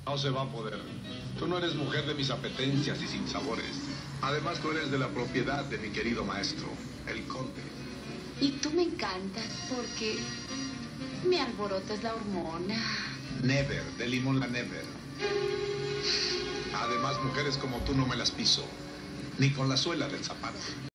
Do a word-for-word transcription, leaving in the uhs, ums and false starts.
No se va a poder. Tú no eres mujer de mis apetencias y sinsabores. Además, tú eres de la propiedad de mi querido maestro, el conde. Y tú me encantas porque me alborotas la hormona. Never, de limón la never. Además, mujeres como tú no me las piso, ni con la suela del zapato.